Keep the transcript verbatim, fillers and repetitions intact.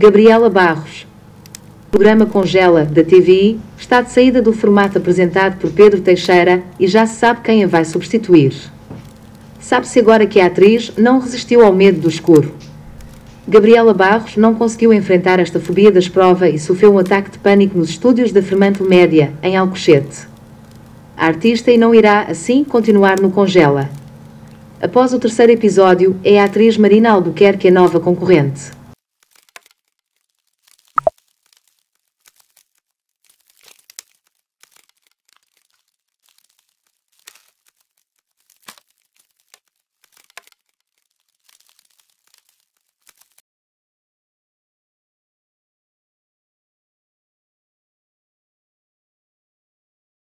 Gabriela Barros. O programa Congela, da T V I, está de saída do formato apresentado por Pedro Teixeira e já se sabe quem a vai substituir. Sabe-se agora que a atriz não resistiu ao medo do escuro. Gabriela Barros não conseguiu enfrentar esta fobia das provas e sofreu um ataque de pânico nos estúdios da Fremantle Média, em Alcochete. A artista e não irá, assim, continuar no Congela. Após o terceiro episódio, é a atriz Marina Albuquerque a nova concorrente.